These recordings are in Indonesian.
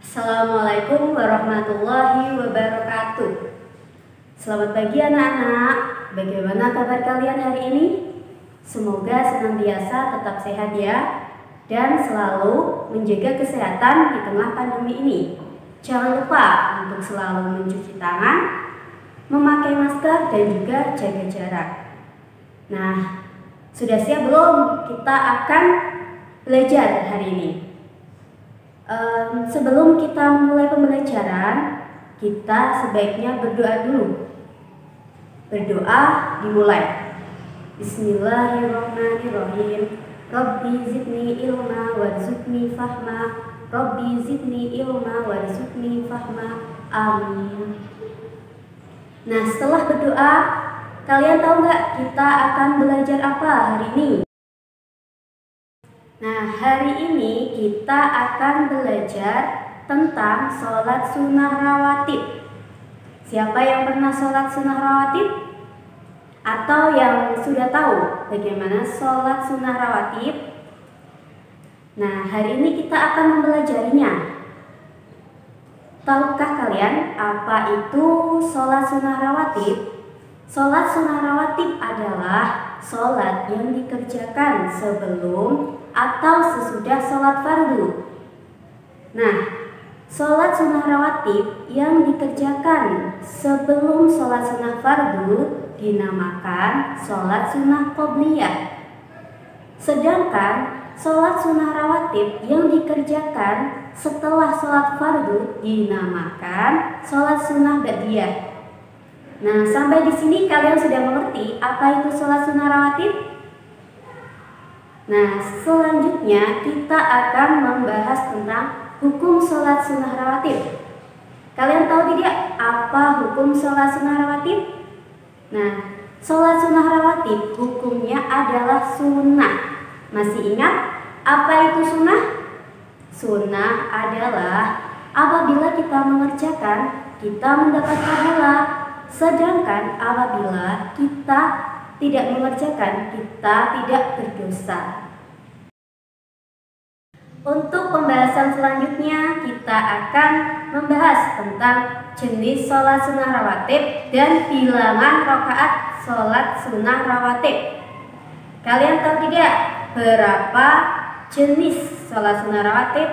Assalamualaikum warahmatullahi wabarakatuh. Selamat pagi anak-anak. Bagaimana kabar kalian hari ini? Semoga senantiasa tetap sehat ya, dan selalu menjaga kesehatan di tengah pandemi ini. Jangan lupa untuk selalu mencuci tangan, memakai masker, dan juga jaga jarak. Nah, sudah siap belum? Kita akan belajar hari ini. Sebelum kita memulai pembelajaran, kita sebaiknya berdoa dulu. Berdoa dimulai. Bismillahirrahmanirrahim. Rabbi zidni ilma warzuqni fahma. Rabbi zidni ilma warzuqni fahma. Amin. Nah, setelah berdoa, kalian tahu nggak kita akan belajar apa hari ini? Nah, hari ini kita akan belajar tentang sholat sunnah rawatib. Siapa yang pernah sholat sunnah rawatib? Atau yang sudah tahu bagaimana sholat sunnah rawatib? Nah, hari ini kita akan mempelajarinya. Tahukah kalian apa itu sholat sunnah rawatib? Sholat sunnah rawatib adalah sholat yang dikerjakan sebelum atau sesudah sholat fardu. Nah, sholat sunnah rawatib yang dikerjakan sebelum sholat sunnah fardu dinamakan sholat sunnah qobliyah. Sedangkan sholat sunnah rawatib yang dikerjakan setelah sholat fardu dinamakan sholat sunnah ba'diyah. Nah, sampai di sini kalian sudah mengerti apa itu sholat sunnah rawatib? Nah, selanjutnya kita akan membahas tentang hukum sholat sunnah rawatib. Kalian tahu tidak apa hukum sholat sunnah rawatib? Nah, sholat sunnah rawatib hukumnya adalah sunnah. Masih ingat apa itu sunnah? Sunnah adalah apabila kita mengerjakan, kita mendapat pahala. Sedangkan apabila kita tidak mengerjakan, kita tidak berdosa. Untuk pembahasan selanjutnya, kita akan membahas tentang jenis sholat sunnah rawatib dan bilangan rakaat sholat sunnah rawatib. Kalian tahu tidak berapa jenis sholat sunnah rawatib?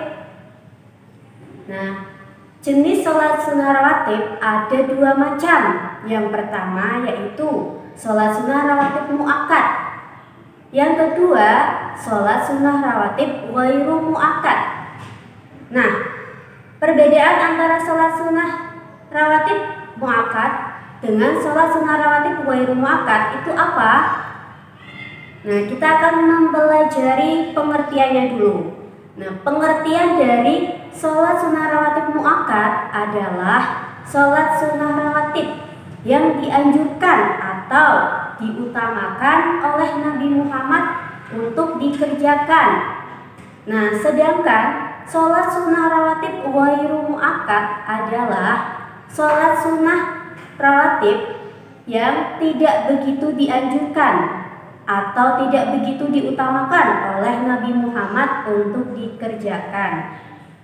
Nah, jenis sholat sunnah rawatib ada dua macam. Yang pertama yaitu sholat sunnah rawatib mu'akkad. Yang kedua, sholat sunnah rawatib ghairu mu'akkad. Nah, perbedaan antara sholat sunnah rawatib mu'akkad dengan sholat sunnah rawatib ghairu mu'akkad itu apa? Nah, kita akan mempelajari pengertiannya dulu. Nah, pengertian dari sholat sunnah rawatib mu'akkad adalah sholat sunnah rawatib yang dianjurkan atau diutamakan oleh Nabi Muhammad untuk dikerjakan. Nah, sedangkan sholat sunnah rawatib ghairu mu'akkad adalah sholat sunnah rawatib yang tidak begitu dianjurkan atau tidak begitu diutamakan oleh Nabi Muhammad untuk dikerjakan.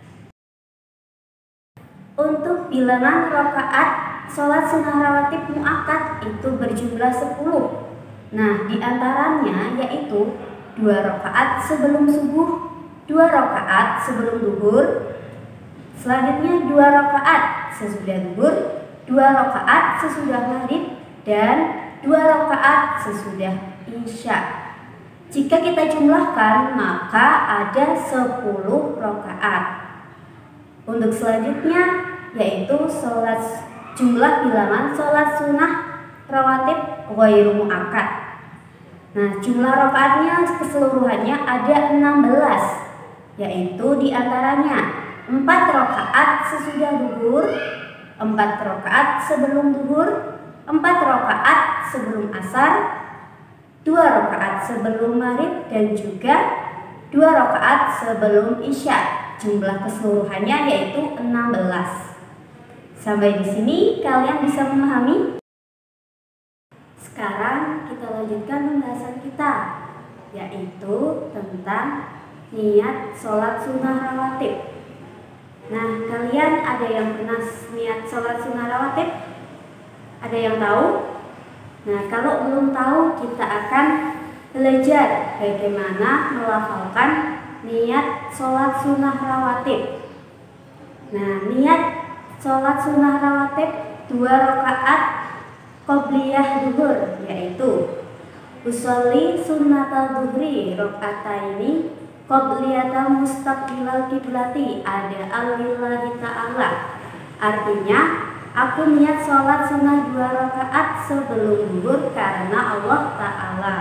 Untuk bilangan rakaat sholat sunnah rawatib mu'akkad itu berjumlah 10. Nah, diantaranya yaitu 2 rakaat sebelum subuh, 2 rakaat sebelum duhur, selanjutnya 2 rakaat sesudah duhur, 2 rakaat sesudah maghrib, dan 2 rakaat sesudah isya. Jika kita jumlahkan maka ada 10 rakaat. Untuk selanjutnya yaitu jumlah bilangan sholat sunnah rawatib ghairu mu'akkad. Nah, jumlah rakaatnya keseluruhannya ada 16, yaitu diantaranya 4 rakaat sesudah duhur, 4 rakaat sebelum duhur, 4 rakaat sebelum asar, 2 rakaat sebelum maghrib, dan juga 2 rakaat sebelum isya. Jumlah keseluruhannya yaitu 16. Sampai di sini kalian bisa memahami? Sekarang kita lanjutkan pembahasan kita, yaitu tentang niat sholat sunnah rawatib. Nah, kalian ada yang pernah niat sholat sunnah rawatib? Ada yang tahu? Nah, kalau belum tahu, kita akan belajar bagaimana melafalkan niat sholat sunnah rawatib. Nah, niat sholat sunnah rawatib 2 rakaat qobliyah duhur, yaitu usolli sunnatal duhri rakaataini qobliyata mustaqbilal kiblati ada alillahi ta'ala. Artinya, aku niat sholat sunnah 2 rakaat sebelum duhur karena Allah Ta'ala.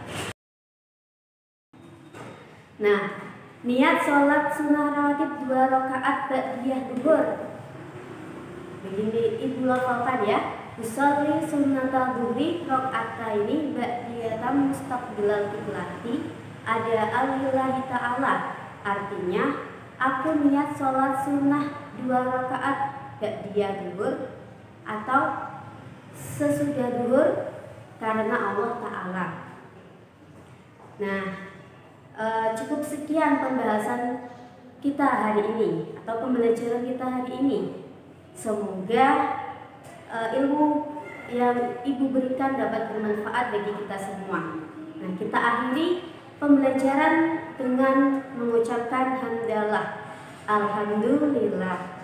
Nah, niat sholat sunnah rawatib 2 rakaat ba'diyah duhur. Begini ibu lafalkan ya. Usolli sunnatal duhri rakaataini ba'diyata mustaqbilal kiblati ada alillahi ta'ala. Artinya, aku niat sholat sunnah 2 rakaat ba'diyah duhur atau sesudah duhur karena Allah Ta'ala. Nah, cukup sekian pembahasan kita hari ini atau pembelajaran kita hari ini. Semoga ilmu yang ibu berikan dapat bermanfaat bagi kita semua. Nah, kita akhiri pembelajaran dengan mengucapkan hamdalah. Alhamdulillah.